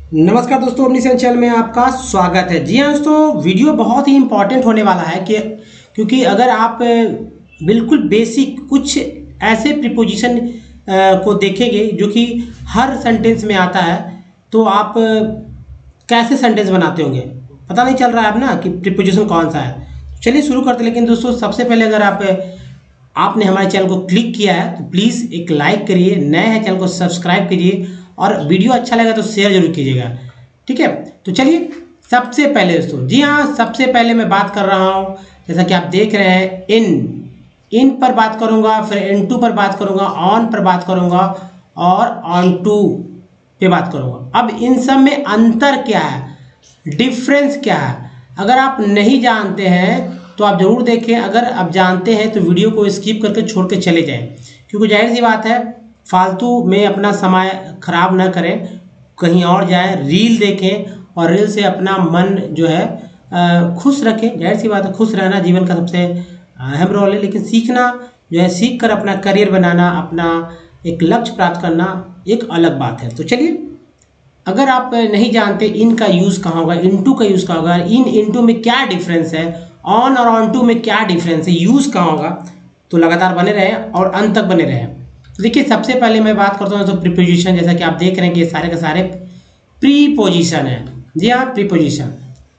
नमस्कार दोस्तों, अपनी चैनल में आपका स्वागत है। जी हाँ दोस्तों, वीडियो बहुत ही इंपॉर्टेंट होने वाला है क्योंकि अगर आप बिल्कुल बेसिक कुछ ऐसे प्रीपोजिशन को देखेंगे जो कि हर सेंटेंस में आता है, तो आप कैसे सेंटेंस बनाते होंगे पता नहीं चल रहा है अब ना कि प्रीपोजिशन कौन सा है। चलिए शुरू करते हैं। लेकिन दोस्तों सबसे पहले अगर आपने हमारे चैनल को क्लिक किया है तो प्लीज़ एक लाइक करिए, नए हैं चैनल को सब्सक्राइब करिए और वीडियो अच्छा लगा तो शेयर जरूर कीजिएगा, ठीक है। तो चलिए सबसे पहले दोस्तों, जी हाँ, सबसे पहले मैं बात कर रहा हूँ, जैसा कि आप देख रहे हैं, इन पर बात करूँगा, फिर इनटू पर बात करूँगा, ऑन पर बात करूँगा और ऑन टू पे बात करूँगा। अब इन सब में अंतर क्या है, डिफरेंस क्या है, अगर आप नहीं जानते हैं तो आप जरूर देखें। अगर आप जानते हैं तो वीडियो को स्किप करके छोड़ के चले जाएं, क्योंकि जाहिर सी बात है फालतू में अपना समय खराब ना करें, कहीं और जाएं, रील देखें और रील से अपना मन जो है खुश रखें। जाहिर सी बात है, खुश रहना जीवन का सबसे अहम रोल है, लेकिन सीखना जो है, सीख कर अपना करियर बनाना, अपना एक लक्ष्य प्राप्त करना एक अलग बात है। तो चलिए, अगर आप नहीं जानते इन का यूज़ कहाँ होगा, इनटू का यूज़ कहाँ होगा, इन इनटू में क्या डिफरेंस है, ऑन और ऑन टू में क्या डिफरेंस है, यूज़ कहाँ होगा, तो लगातार बने रहें और अंत तक बने रहें। तो देखिए सबसे पहले मैं बात करता हूँ तो प्रीपोजिशन, जैसा कि आप देख रहे हैं कि सारे के सारे प्रीपोजिशन है। जी हाँ, preposition.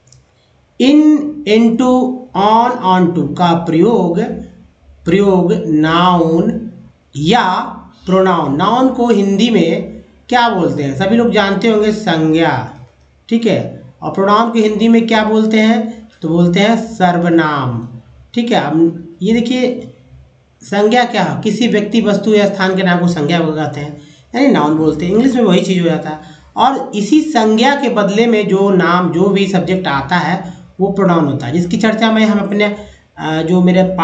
In, into, on, on to का प्रयोग नाउन या प्रोनाउन। नाउन को हिंदी में क्या बोलते हैं, सभी लोग जानते होंगे, संज्ञा, ठीक है। और प्रोनाउन को हिंदी में क्या बोलते हैं, तो बोलते हैं सर्वनाम, ठीक है। अब ये देखिए, संज्ञा क्या है, किसी व्यक्ति, वस्तु या स्थान के नाम को संज्ञा कहते हैं, यानी नाउन बोलते हैं। इंग्लिश में वही चीज़ हो जाता है। और इसी संज्ञा के बदले में जो नाम, जो भी सब्जेक्ट आता है वो प्रोनाउन होता है, जिसकी चर्चा में हम अपने जो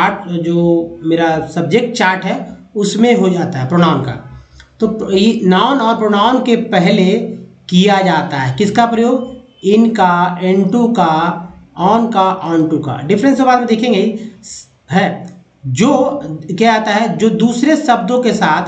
मेरा सब्जेक्ट चार्ट है उसमें हो जाता है प्रोनाउन का। तो ये नाउन और प्रोनाउन के पहले किया जाता है किसका प्रयोग, इन का, इनटू का, ऑन का, ऑन टू का। डिफरेंस तो बाद में देखेंगे ही है। जो क्या आता है, जो दूसरे शब्दों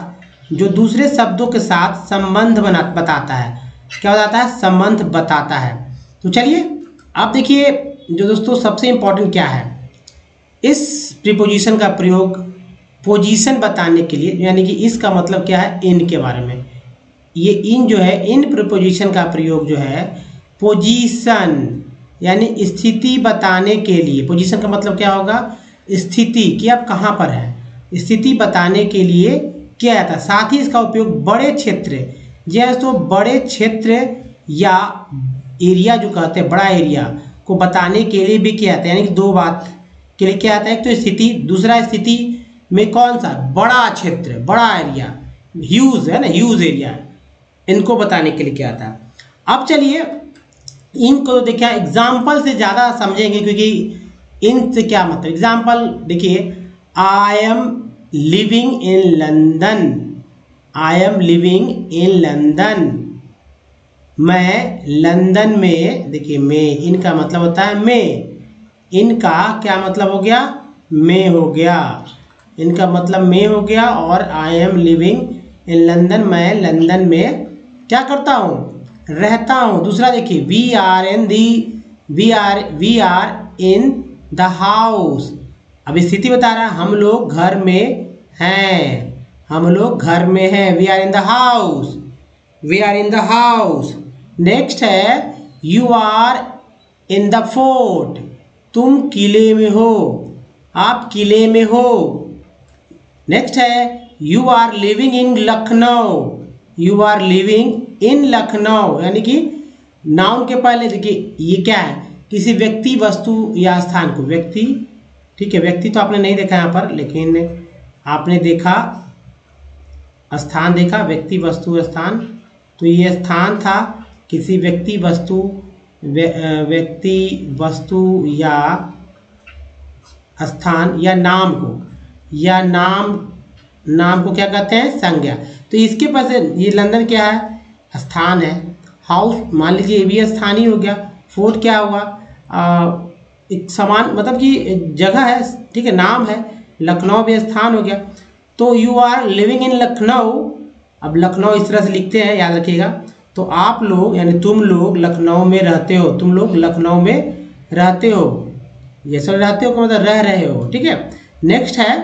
के साथ संबंध बताता है, क्या बताता है, संबंध बताता है। तो चलिए आप देखिए, जो दोस्तों सबसे इंपॉर्टेंट क्या है, इस प्रीपोजिशन का प्रयोग पोजीशन बताने के लिए, यानी कि इसका मतलब क्या है, इन के बारे में। ये इन जो है, इन प्रीपोजिशन का प्रयोग जो है पोजीशन यानी स्थिति बताने के लिए। पोजीशन का मतलब क्या होगा, स्थिति, कि आप कहाँ पर हैं, स्थिति बताने के लिए किया जाता है। साथ ही इसका उपयोग बड़े क्षेत्र, जैसे तो बड़े क्षेत्र या एरिया जो कहते हैं, बड़ा एरिया को बताने के लिए भी किया जाता है। यानी कि दो बात के लिए क्या आता है, एक तो स्थिति, दूसरा स्थिति में कौन सा, बड़ा क्षेत्र, बड़ा एरिया, ह्यूज है ना, ह्यूज एरिया, इनको बताने के लिए क्या आता है। अब चलिए इनको देखिए, एग्जाम्पल से ज़्यादा समझेंगे, क्योंकि इन से क्या मतलब। एग्जाम्पल देखिए, I am living in London, I am living in London, मैं लंदन में, देखिए में, इनका मतलब होता है में, इनका क्या मतलब हो गया, में हो गया, इनका मतलब में हो गया। और I am living in London, मैं लंदन में क्या करता हूँ, रहता हूँ। दूसरा देखिए, we are in the house, अब स्थिति बता रहा है, हम लोग घर में हैं, हम लोग घर में हैं, we are in the house, we are in the house. Next है, you are in the fort, तुम किले में हो, आप किले में हो। नेक्स्ट है, you are living in Lucknow, you are living in Lucknow, यानी कि नाउन के पहले देखिए ये क्या है, किसी व्यक्ति, वस्तु या स्थान को, व्यक्ति, ठीक है, व्यक्ति तो आपने नहीं देखा यहाँ पर, लेकिन आपने देखा स्थान, देखा व्यक्ति, वस्तु, स्थान। तो ये स्थान था किसी व्यक्ति, वस्तु या स्थान या नाम को, या नाम को क्या कहते हैं, संज्ञा। तो इसके पास ये लंदन क्या है, स्थान है। हाउस मान लीजिए ये भी स्थान ही हो गया। फोर्ट क्या होगा, एक समान, मतलब कि जगह है, ठीक है, नाम है। लखनऊ भी स्थान हो गया। तो you are living in Lucknow, अब लखनऊ इस तरह से लिखते हैं, याद रखिएगा। तो आप लोग यानी तुम लोग लखनऊ में रहते हो, तुम लोग लखनऊ में रहते हो, ये सब रहते हो का मतलब रह रहे हो, ठीक है। नेक्स्ट है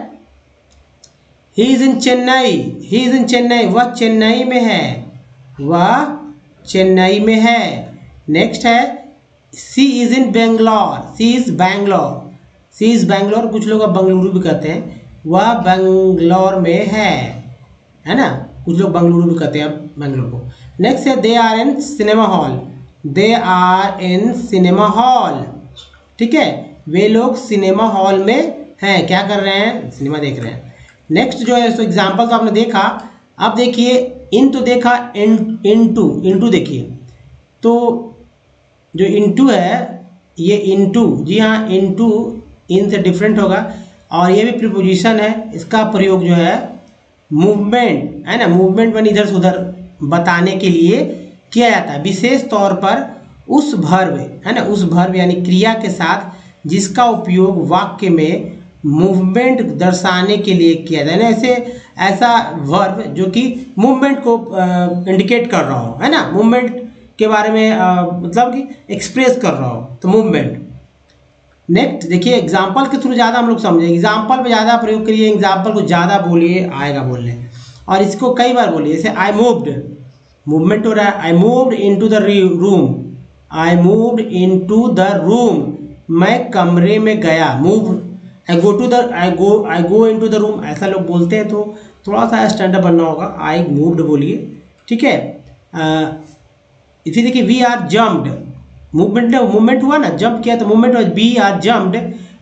he is in Chennai, he is in Chennai, वह चेन्नई में है, वह चेन्नई में है। नेक्स्ट है she is in Bangalore, she is Bangalore, she is Bangalore, कुछ लोग बंगलुरु भी कहते हैं, वह बेंगलोर में है ना, कुछ लोग बंगलुरु भी कहते हैं बेंगलोर को। नेक्स्ट है they are in cinema hall, they are in cinema hall, ठीक है, वे लोग सिनेमा हॉल में हैं, क्या कर रहे हैं, सिनेमा देख रहे हैं। नेक्स्ट जो है, तो एग्जाम्पल तो आपने देखा, अब देखिए इन तो देखा, इनटू देखिए, तो जो इनटू है ये इनटू, जी हाँ इनटू इन से डिफरेंट होगा, और ये भी प्रीपोजिशन है, इसका प्रयोग जो है मूवमेंट है ना, मूवमेंट में इधर से उधर बताने के लिए किया जाता है, विशेष तौर पर उस वर्ब है ना, उस वर्ब यानी क्रिया के साथ जिसका उपयोग वाक्य में मूवमेंट दर्शाने के लिए किया जाता है, ऐसे ऐसा वर्ब जो कि मूवमेंट को इंडिकेट कर रहा हो, है ना, मूवमेंट के बारे में मतलब कि एक्सप्रेस कर रहा हो, तो मूवमेंट। नेक्स्ट देखिए एग्जाम्पल के थ्रू ज़्यादा हम लोग समझे, एग्जाम्पल पे ज़्यादा प्रयोग करिए, एग्जाम्पल को ज़्यादा बोलिए, आएगा बोलने, और इसको कई बार बोलिए, जैसे आई मूव्ड, मूवमेंट हो रहा है, I moved into the room, I moved into the room, मैं कमरे में गया, move, I go to the, I go into the room, ऐसा लोग बोलते हैं, तो थोड़ा सा स्टैंडर्ड बनना होगा, आई मूव्ड बोलिए, ठीक है। इसी देखिए वी आर जम्प्ड, मूवमेंट हुआ ना, जंप किया तो मूवमेंट हुआ, we are jumped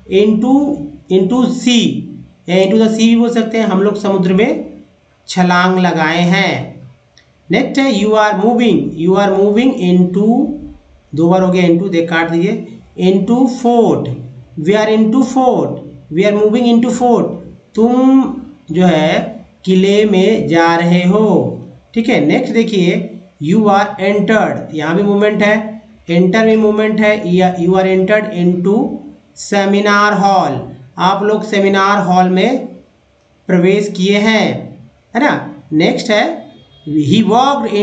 into sea, into the sea भी बोल सकते हैं, हम लोग समुद्र में छलांग लगाए हैं। नेक्स्ट है यू आर मूविंग इनटू, दो बार हो गया इनटू, देख काट दीजिए, into fort, we are into fort, we are moving into fort, तुम जो है किले में जा रहे हो, ठीक है। नेक्स्ट देखिए यू आर एंटर्ड, यहाँ भी मूवमेंट है, एंटर में मूवमेंट है, you are entered into seminar hall, आप लोग सेमिनार हॉल में प्रवेश किए हैं, है ना। नेक्स्ट है he walked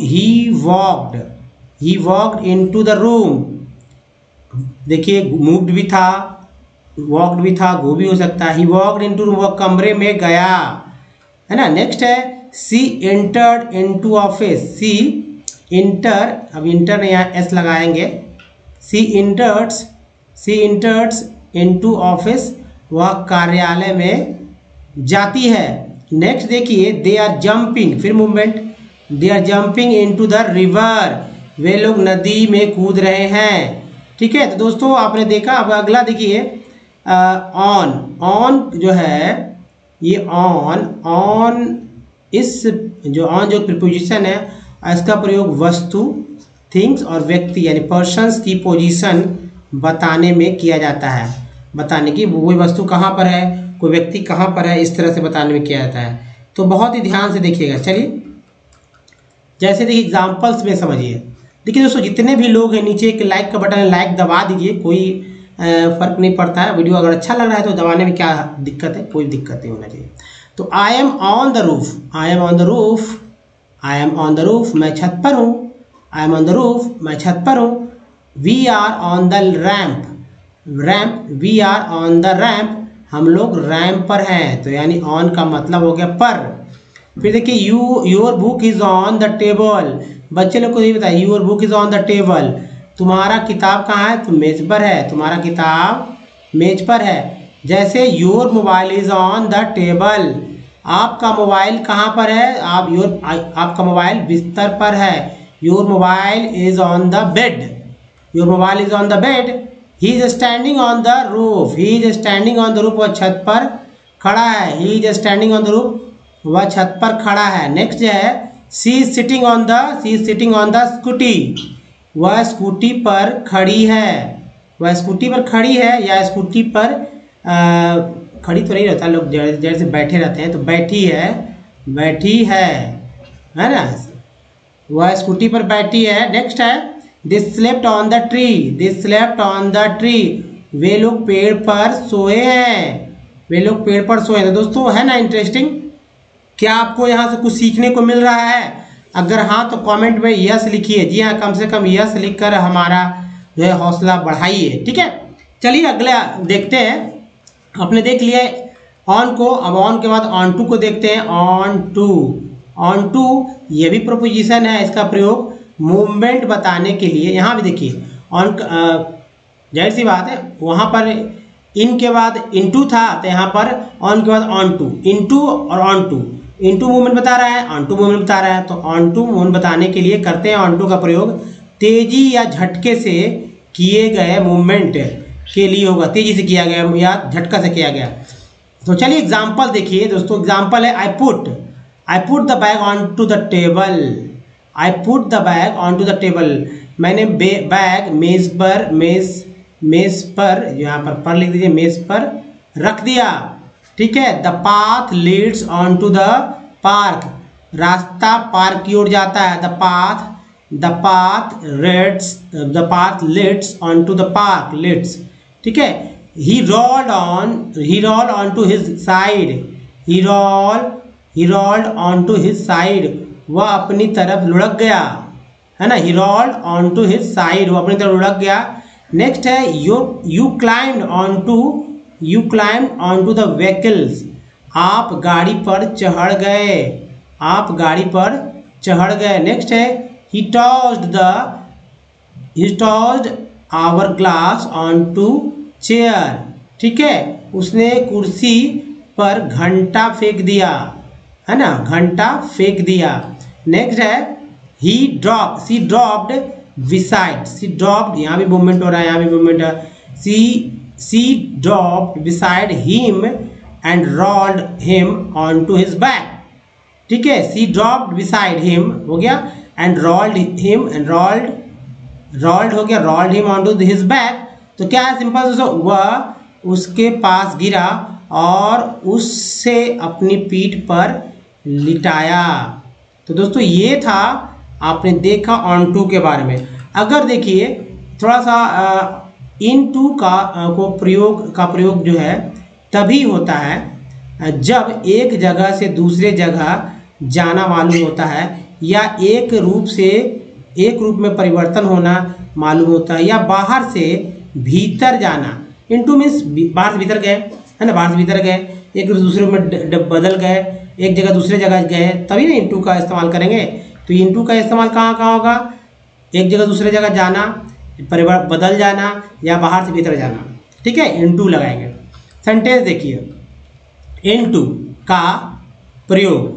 into the room, देखिए मूव्ड भी था, वॉक्ड भी था, गो भी हो सकता है, ही वॉक्ड इनटू रूम, वह कमरे में गया, है ना। नेक्स्ट है she entered into office, she enter, अब इंटर यहाँ एस लगाएंगे, सी इंटर्स इनटू ऑफिस, वह कार्यालय में जाती है। नेक्स्ट देखिए दे आर जंपिंग, फिर movement, they are jumping into the river, वे लोग नदी में कूद रहे हैं, ठीक है। तो दोस्तों आपने देखा, अब अगला देखिए ऑन जो है, ये ऑन इस जो ऑन जो प्रीपोजिशन है, इसका प्रयोग वस्तु, थिंग्स और व्यक्ति यानी पर्सन्स की पोजीशन बताने में किया जाता है, बताने की वो वस्तु कहाँ पर है, कोई व्यक्ति कहाँ पर है, इस तरह से बताने में किया जाता है। तो बहुत ही ध्यान से देखिएगा। चलिए जैसे देखिए एग्जाम्पल्स में समझिए। देखिए दोस्तों जितने भी लोग हैं नीचे एक लाइक का बटन है, लाइक दबा दीजिए, कोई फर्क नहीं पड़ता है, वीडियो अगर अच्छा लग रहा है तो दबाने में क्या दिक्कत है, कोई दिक्कत नहीं होना चाहिए। तो I am on the roof, I am on the roof, I am on the roof, मैं छत पर हूँ, I am on the roof, मैं छत पर हूँ। We are on the ramp, we are on the ramp, हम लोग रैम्प पर हैं, तो यानी ऑन का मतलब हो गया पर। फिर देखिए your book is on the table, बच्चे लोग को ये बताइए your book is on the table, तुम्हारा किताब कहाँ है, तो मेज पर है, तुम्हारा किताब मेज पर है। जैसे your mobile is on the table, आपका मोबाइल कहाँ पर है, आपका मोबाइल बिस्तर पर है, your mobile is on the bed, your mobile is on the bed. He is standing on the roof, he is standing on the roof, वह छत पर खड़ा है, he is standing on the roof, वह छत पर खड़ा है। नेक्स्ट है she is sitting on the scooty, वह स्कूटी पर खड़ी है, वह स्कूटी पर खड़ी है, या स्कूटी पर खड़ी तो नहीं रहता, लोग जैसे बैठे रहते हैं, तो बैठी है ना, वह स्कूटी पर बैठी है। नेक्स्ट है they slept on the tree, they slept on the tree, वे लोग पेड़ पर सोए हैं, वे लोग पेड़ पर सोए हैं। तो दोस्तों है ना इंटरेस्टिंग, क्या आपको यहाँ से कुछ सीखने को मिल रहा है? अगर हाँ तो कमेंट में यस लिखिए। जी हाँ, कम से कम यस लिखकर हमारा जो है हौसला बढ़ाइए। ठीक है, चलिए अगला देखते हैं। आपने देख लिया ऑन को, अब ऑन के बाद ऑन टू को देखते हैं। ऑन टू, ऑन टू ये भी प्रोपोजिशन है, इसका प्रयोग मूवमेंट बताने के लिए। यहाँ भी देखिए ऑन, जाहिर सी बात है वहाँ पर इन के बाद इनटू था, तो यहाँ पर ऑन के बाद ऑन टू, इनटू और ऑन टू, इनटू मूवमेंट बता रहा है, ऑन टू मूवमेंट बता रहा है। तो ऑन टू मूवमेंट बताने के लिए करते हैं ऑन टू का प्रयोग तेजी या झटके से किए गए मूवमेंट के लिए होगा। तेजी से किया गया या झटका से किया गया। तो चलिए एग्जाम्पल देखिए दोस्तों। एग्जाम्पल है I put the bag on to the table. I put the bag on to the table, मैंने बैग मेज पर यहाँ पर लिख दीजिए, मेज पर रख दिया। ठीक है। The path leads on to the park, रास्ता पार्क की ओर जाता है। The path leads on to the park, leads. ठीक है। He rolled on to his side, he rolled on to his side, वह अपनी तरफ लुढ़क गया, है ना। He rolled on to his side, वो अपनी तरफ लुढ़क गया। नेक्स्ट है you climbed on to the vehicles, आप गाड़ी पर चढ़ गए, आप गाड़ी पर चढ़ गए। नेक्स्ट है he tossed our glass on to chair. ठीक है, उसने कुर्सी पर घंटा फेंक दिया, है ना, घंटा फेंक दिया। नेक्स्ट है she dropped beside, she dropped, यहाँ भी मूवमेंट हो रहा है, यहाँ भी मूवमेंट है। She dropped beside him and rolled him on to his back. ठीक है, शी ड्रॉप्ड बिसाइड हिम हो गया, and rolled him, and rolled हो गया, rolled him on to his back. तो क्या है सिंपल दोस्तों, वह उसके पास गिरा और उससे अपनी पीठ पर लिटाया। तो दोस्तों ये था, आपने देखा ऑन टू के बारे में। अगर देखिए थोड़ा सा इन टू का प्रयोग जो है तभी होता है जब एक जगह से दूसरे जगह जाना मालूम होता है, या एक रूप में परिवर्तन होना मालूम होता है, या बाहर से भीतर जाना। इनटू मीन्स बाहर से भीतर गए, है ना, बाहर से भीतर गए, एक रूप से दूसरे रूप में बदल गए, एक जगह दूसरे जगह गए, तभी ना इनटू का इस्तेमाल करेंगे। तो इनटू का इस्तेमाल कहाँ होगा, एक जगह दूसरे जगह जाना, बदल जाना, या बाहर से भीतर जाना। ठीक है, इनटू लगाएंगे। सेंटेंस देखिए, इनटू का प्रयोग,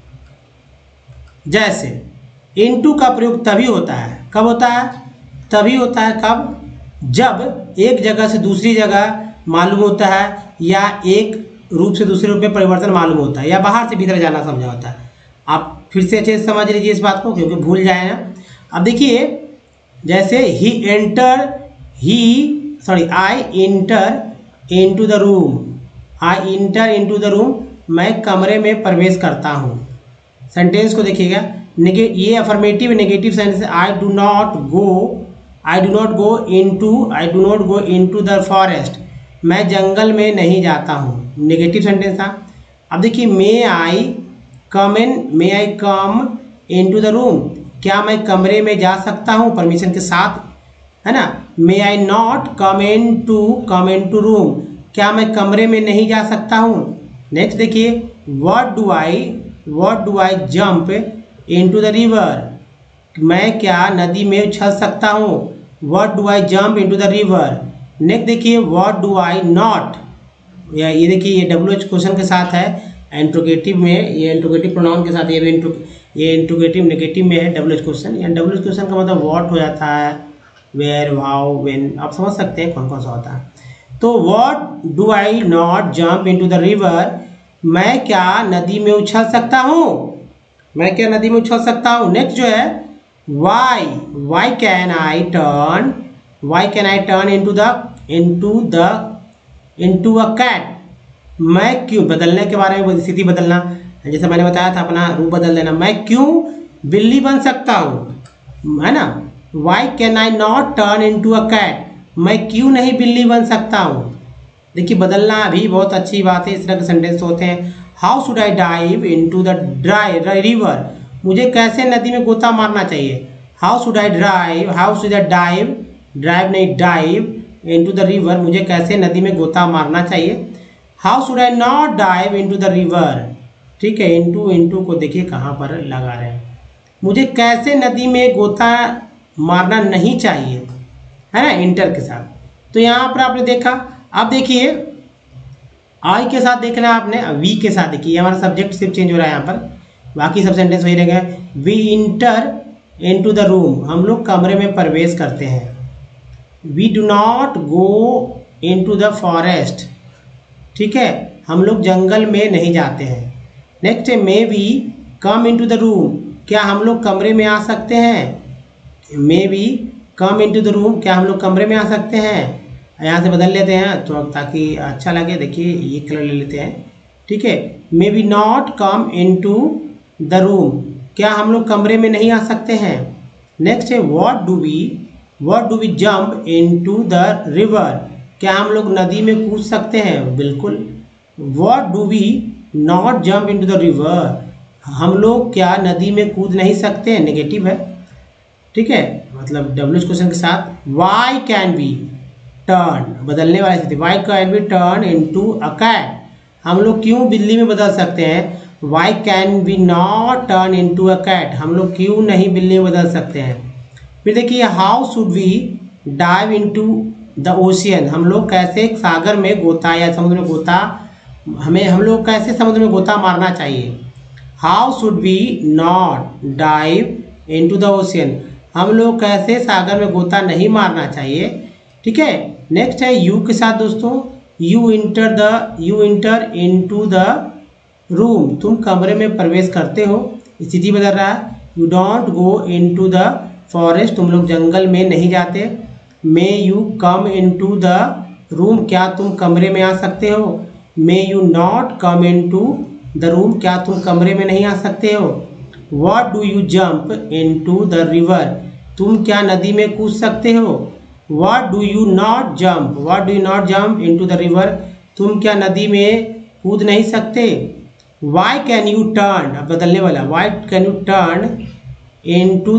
जैसे इनटू का प्रयोग तभी होता है, कब होता है, तभी होता है कब, जब एक जगह से दूसरी जगह मालूम होता है, या एक रूप से दूसरे रूप में परिवर्तन मालूम होता है, या बाहर से भीतर जाना समझा होता है। आप फिर से अच्छे से समझ लीजिए इस बात को, क्योंकि भूल जाए ना। अब देखिए जैसे I enter into the room, मैं कमरे में प्रवेश करता हूँ। सेंटेंस को देखिएगा, ये affirmative negative sentence. I do not go into the forest, मैं जंगल में नहीं जाता हूँ, नेगेटिव सेंटेंस था। अब देखिए may I come into the room, क्या मैं कमरे में जा सकता हूँ परमिशन के साथ, है ना। May I not come into room, क्या मैं कमरे में नहीं जा सकता हूँ। नेक्स्ट देखिए, what do I jump into the river, मैं क्या नदी में उछल सकता हूँ। What do I jump into the river. Next देखिए, व्हाट डू आई नॉट, ये देखिए ये WH क्वेश्चन के साथ है, इंट्रोगेटिव में, ये इंट्रोगेटिव प्रोनाउन के साथ, ये इंट्रोगेटिव नेगेटिव में है WH क्वेश्चन। या WH क्वेश्चन का मतलब व्हाट हो जाता है, वेयर, हाउ, व्हेन, आप समझ सकते हैं कौन कौन सा होता है। तो what do I not jump into the river, मैं क्या नदी में उछल सकता हूँ, मैं क्या नदी में उछल सकता हूँ। नेक्स्ट जो है why can I turn into a cat, मैं क्यों, बदलने के बारे में, स्थिति बदलना, जैसे मैंने बताया था अपना रूप बदल देना, मैं क्यों बिल्ली बन सकता हूँ, है ना। Why can I not turn into a cat, मैं क्यों नहीं बिल्ली बन सकता हूँ। देखिए बदलना भी बहुत अच्छी बात है, इस तरह के सेंटेंस होते हैं। How should I dive into the dry river, मुझे कैसे नदी में गोता मारना चाहिए। How should I drive, how should I dive, drive नहीं डाइव इनटू द रिवर, मुझे कैसे नदी में गोता मारना चाहिए। How should I not dive into the river, ठीक है, इनटू को देखिए कहाँ पर लगा रहे हैं। मुझे कैसे नदी में गोता मारना नहीं चाहिए, है ना, इंटर के साथ। तो यहाँ पर आपने देखा। अब देखिए आई के साथ देखना है आपने, वी के साथ देखिए, हमारा सब्जेक्ट सिर्फ चेंज हो रहा है यहाँ पर, बाकी सब सेंटेंस वही रहेगा। We enter into the room, हम लोग कमरे में प्रवेश करते हैं। We do not go into the forest, ठीक है, हम लोग जंगल में नहीं जाते हैं। नेक्स्ट है may we come into the room, क्या हम लोग कमरे में आ सकते हैं। May we come into the room, क्या हम लोग कमरे में आ सकते हैं। यहाँ से बदल लेते हैं तो ताकि अच्छा लगे, देखिए ये कलर ले लेते हैं, ठीक है। May we not come into the room, क्या हम लोग कमरे में नहीं आ सकते हैं। नेक्स्ट है what do we jump into the river, क्या हम लोग नदी में कूद सकते हैं, बिल्कुल। What do we not jump into the river, हम लोग क्या नदी में कूद नहीं सकते हैं, नेगेटिव है, ठीक है, मतलब डब्ल्यू क्वेश्चन के साथ। वाई कैन वी टर्न, बदलने वाली स्थिति, why can we turn into a cat, हम लोग क्यों बिल्ली में बदल सकते हैं। Why can we not turn into a cat, हम लोग क्यों नहीं बिल्ली में बदल सकते हैं। फिर देखिए how should we dive into the ocean, हम लोग कैसे सागर में गोता या समुद्र में गोता, हम लोग कैसे समुद्र में गोता मारना चाहिए। How should we not dive into the ocean, हम लोग कैसे सागर में गोता नहीं मारना चाहिए, ठीक है। नेक्स्ट है यू के साथ दोस्तों, you enter into the room, तुम कमरे में प्रवेश करते हो, स्थिति बदल रहा है। You don't go into the forest, तुम लोग जंगल में नहीं जाते। May you come into the room, क्या तुम कमरे में आ सकते हो। May you not come into the room, क्या तुम कमरे में नहीं आ सकते हो। What do you jump into the river, तुम क्या नदी में कूद सकते हो। What do you not jump into the river, तुम क्या नदी में कूद नहीं सकते। वाई कैन यू टर्न, अब बदलने वाला, why can you turn into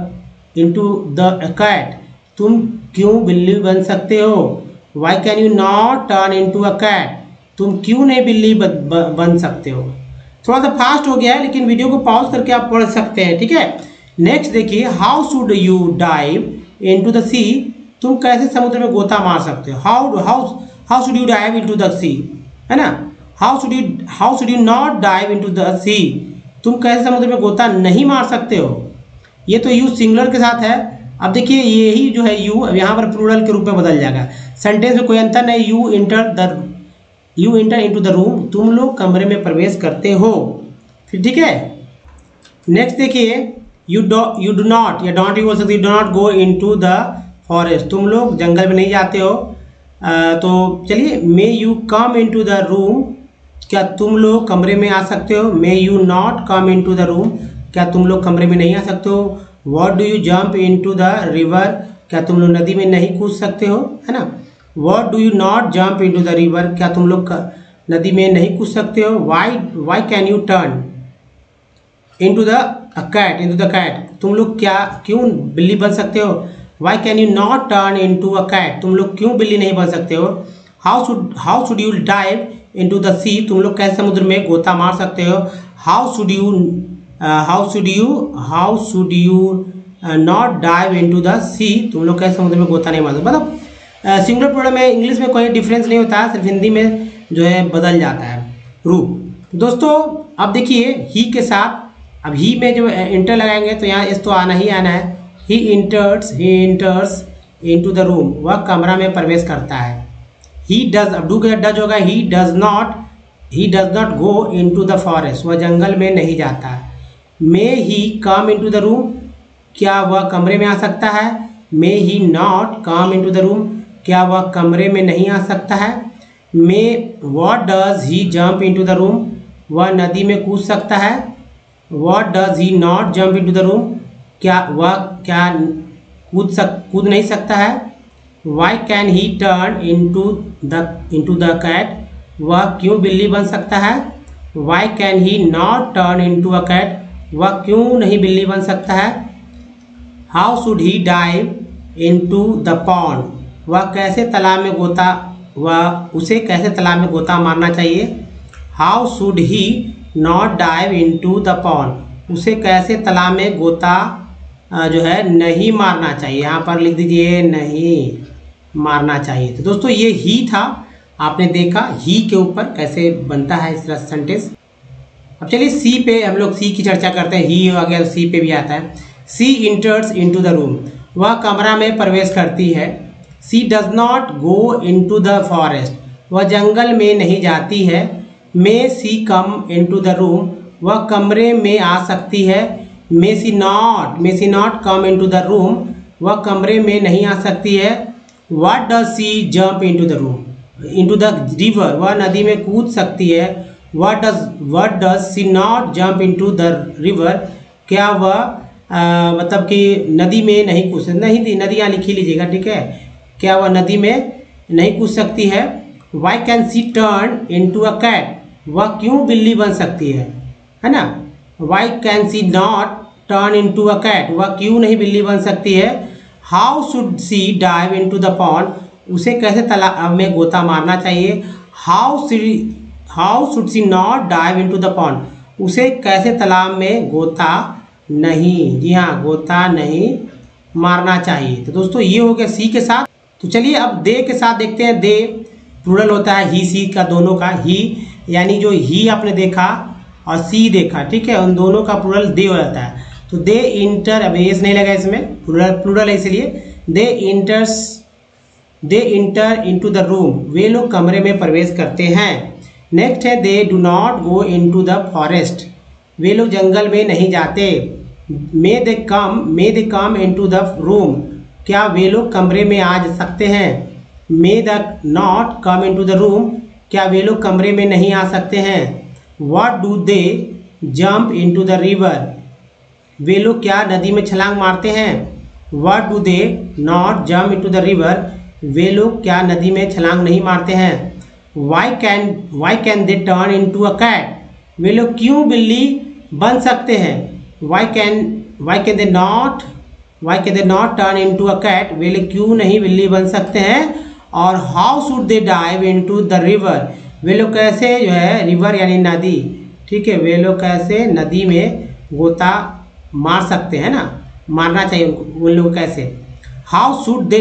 the cat, तुम क्यों बिल्ली बन सकते हो। Why can you not turn into a cat, तुम क्यों नहीं बिल्ली बन सकते हो। थोड़ा सा फास्ट हो गया है, लेकिन वीडियो को पॉज करके आप पढ़ सकते हैं, ठीक है। नेक्स्ट देखिए how should you dive into the sea, तुम कैसे समुद्र में गोता मार सकते हो। How should you dive into the sea, है ना। How should you not dive into the sea, तुम कैसे समुद्र में गोता नहीं मार सकते हो। ये तो यू सिंगुलर के साथ है। अब देखिए यही जो है यू अब यहाँ पर प्लूरल के रूप में बदल जाएगा, सेंटेंस में कोई अंतर नहीं। You enter into the room, तुम लोग कमरे में प्रवेश करते हो, फिर ठीक है। नेक्स्ट देखिए यू डू नॉट, या डोंट ही बोल सकते, you do not go into the forest, तुम लोग जंगल में नहीं जाते हो। तो चलिए may you come into the room, क्या तुम लोग कमरे में आ सकते हो। May you not come into the room, क्या तुम लोग कमरे में नहीं आ सकते हो। What do you jump into the river, क्या तुम लोग नदी में नहीं कूद सकते हो, है ना। What do you not jump into the river, क्या तुम लोग नदी में नहीं कूद सकते हो। Why can you turn into the cat, तुम लोग क्यों बिल्ली बन सकते हो। Why can you not turn into a cat, तुम लोग क्यों बिल्ली नहीं बन सकते हो। How should you dive into the sea, तुम लोग कैसे समुद्र में गोता मार सकते हो। How should you not dive into the sea, तुम लोग कैसे समुद्र में गोता नहीं मार सकते। मतलब सिंगुलर प्लूरल में इंग्लिश में कोई डिफरेंस नहीं होता है, सिर्फ हिंदी में जो है बदल जाता है रूप। दोस्तों अब देखिए ही के साथ, अब ही में जो इंटर लगाएंगे तो यहाँ इस तो आना ही आना है। He enters into the room, वह कमरा में प्रवेश करता है। ही डज, अब डू के डज होगा। He does not go into the forest, वह जंगल में नहीं जाता। May he come into the room, क्या वह कमरे में आ सकता है। May he not come into the room, क्या वह कमरे में नहीं आ सकता है। May what does he jump into the room, वह नदी में कूद सकता है। What does he not jump into the room, क्या कूद नहीं सकता है। Why can he turn into the cat, वह क्यों बिल्ली बन सकता है। Why can he not turn into a cat, वह क्यों नहीं बिल्ली बन सकता है? How should he dive into the pond, वह कैसे तालाब में गोता, वह उसे कैसे तालाब में गोता मारना चाहिए? How should he not dive into the pond, उसे कैसे तालाब में गोता जो है नहीं मारना चाहिए। यहाँ पर लिख दीजिए नहीं मारना चाहिए। तो दोस्तों ये ही था, आपने देखा ही के ऊपर कैसे बनता है इस तरह सेंटेंस। अब चलिए सी पे हम लोग सी की चर्चा करते हैं। ही आ गया तो सी पे भी आता है। She enters into the room, वह कमरा में प्रवेश करती है। She does not go into the forest, वह जंगल में नहीं जाती है। May she come into the room, वह कमरे में आ सकती है। May she not come into the room, वह कमरे में नहीं आ सकती है। What does she jump into the room, into the river, वह नदी में कूद सकती है। What does she not jump into the river, क्या वह मतलब कि नदी में नहीं कूद सकती, नहीं नदी यहाँ लिखी लीजिएगा, ठीक है। क्या वह नदी में नहीं कूद सकती है? Why can she turn into a cat, वह क्यों बिल्ली बन सकती है ना। Why can she not turn into a cat, वह क्यों नहीं बिल्ली बन सकती है। How should she dive into the pond, उसे कैसे तालाब में गोता मारना चाहिए। How should she not dive into the pond, उसे कैसे तालाब में गोता नहीं, जी हाँ गोता नहीं मारना चाहिए। तो दोस्तों ये हो गया सी के साथ। तो चलिए अब दे के साथ देखते हैं। दे प्लूरल होता है ही सी का, दोनों का ही, यानी जो ही आपने देखा और सी देखा, ठीक है, उन दोनों का प्लूरल दे हो जाता है। तो दे इंटर, अब एस नहीं लगा इसमें, प्लूरल है इसलिए they enter into the room, वे लोग कमरे में प्रवेश करते हैं। नेक्स्ट है they do not go into the forest, वे लोग जंगल में नहीं जाते। May they come into the room, क्या वे लोग कमरे में आ सकते हैं। May the not come into the room, क्या वे लोग कमरे में नहीं आ सकते हैं। What do they jump into the river, वे लोग क्या नदी में छलांग मारते हैं। What do they not jump into the river, वे लोग क्या नदी में छलांग नहीं मारते हैं। Why can they turn into a cat, वे लोग क्यों बिल्ली बन सकते हैं। Why can they not turn into a cat, वे लोग क्यों नहीं बिल्ली बन सकते हैं। और how should they dive into the river, वे लोग कैसे जो है रिवर यानी नदी, ठीक है, वे लोग कैसे नदी में गोता मार सकते हैं ना, मारना चाहिए उन लोग कैसे। हाउ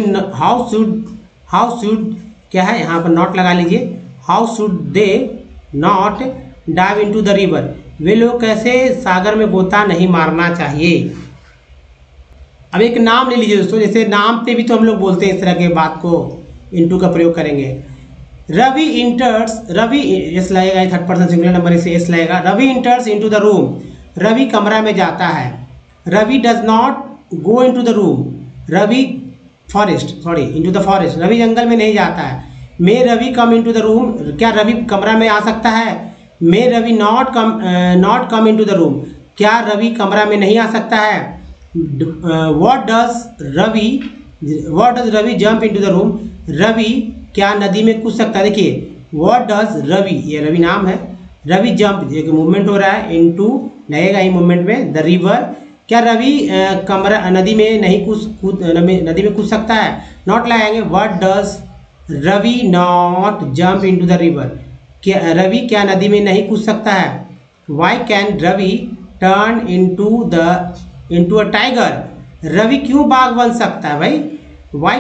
शुड क्या है यहाँ पर नॉट लगा लीजिए। How should they not dive into the river, वे लोग कैसे सागर में गोता नहीं मारना चाहिए। अब एक नाम ले लीजिए दोस्तों, जैसे नाम पे भी तो हम लोग बोलते हैं इस तरह के बात को, इनटू का प्रयोग करेंगे। रवि इंटर्स, रवि एस लगेगा, थर्ड पर्सन सिंगुलर नंबर से एस लगेगा। Ravi enters into the room, Ravi कमरा में जाता है। Ravi does not go into the room, Ravi into the forest, Ravi जंगल में नहीं जाता है। May Ravi come into the room, क्या रवि कमरा में आ सकता है। May Ravi not come into the room, क्या रवि कमरा में नहीं आ सकता है। What does Ravi jump into the room, Ravi क्या नदी में कूद सकता है। देखिए व्हाट डज रवि, ये रवि नाम है। रवि जंप एक मूवमेंट हो रहा है, इनटू लगेगा ही मूवमेंट में। द रिवर, क्या रवि नदी में नहीं नदी में कूद सकता है, नॉट लगाएंगे। What does Ravi not jump into the river, क्या रवि क्या नदी में नहीं कूद सकता है। Why can Ravi turn into a tiger, Ravi क्यों बाघ बन सकता है भाई। Why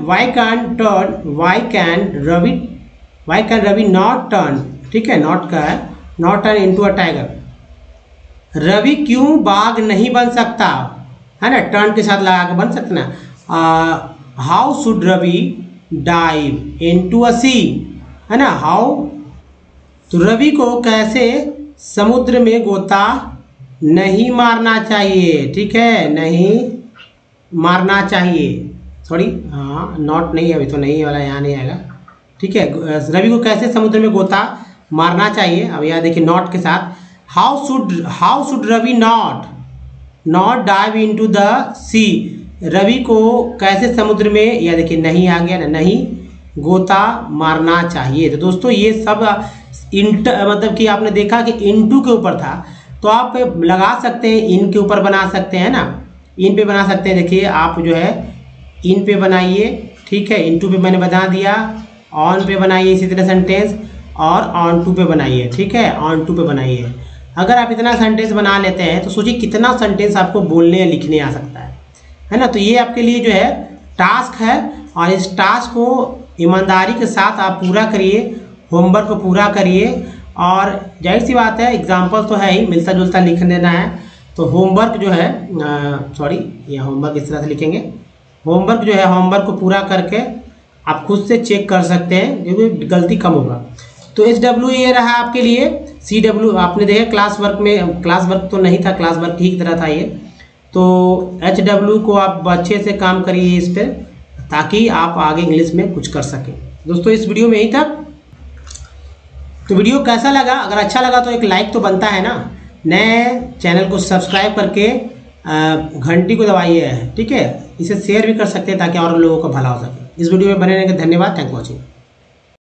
can Ravi not turn, ठीक है, नॉट का है, not turn into a tiger, Ravi क्यों बाघ नहीं बन सकता है ना, टर्न के साथ लगा के बन सकता ना। How should Ravi dive into a sea, है ना, हाउ, तो रवि को कैसे समुद्र में गोता नहीं मारना चाहिए, ठीक है, नहीं मारना चाहिए। सॉरी हाँ नॉट नहीं है, अभी तो नहीं वाला यहाँ नहीं आएगा, ठीक है। रवि को कैसे समुद्र में गोता मारना चाहिए, अब यहाँ देखिए नॉट के साथ। How should Ravi not dive into the sea, Ravi को कैसे समुद्र में, या देखिए नहीं आ गया ना, नहीं गोता मारना चाहिए। तो दोस्तों ये सब मतलब कि आपने देखा कि इनटू के ऊपर था, तो आप लगा सकते हैं, इन के ऊपर बना सकते हैं ना, इन पे बना सकते हैं। देखिए आप जो है इन पे बनाइए, ठीक है, इन टू पे मैंने बना दिया, ऑन पे बनाइए इसी तरह सेंटेंस, और ऑन टू पे बनाइए, ठीक है, ऑन टू पे बनाइए। अगर आप इतना सेंटेंस बना लेते हैं तो सोचिए कितना सेंटेंस आपको बोलने या लिखने आ सकता है ना। तो ये आपके लिए जो है टास्क है, और इस टास्क को ईमानदारी के साथ आप पूरा करिए, होमवर्क को पूरा करिए। और जाहिर सी बात है एग्जाम्पल तो है ही, मिलता जुलता लिख देना है। तो होमवर्क जो है सॉरी, ये होमवर्क इस तरह से लिखेंगे। होमवर्क जो है, होमवर्क को पूरा करके आप खुद से चेक कर सकते हैं, क्योंकि गलती कम होगा। तो HW ये रहा आपके लिए। CW आपने देखा क्लास वर्क में, क्लास वर्क तो नहीं था, क्लास वर्क ही की तरह था ये। तो HW को आप अच्छे से काम करिए इस पर, ताकि आप आगे इंग्लिश में कुछ कर सकें। दोस्तों इस वीडियो में यही तक। तो वीडियो कैसा लगा? अगर अच्छा लगा तो एक लाइक तो बनता है ना। नए चैनल को सब्सक्राइब करके घंटी को दबाइए, ठीक है। इसे शेयर भी कर सकते हैं ताकि और लोगों का भला हो सके। इस वीडियो में बने रहने का धन्यवाद। Thank you watching.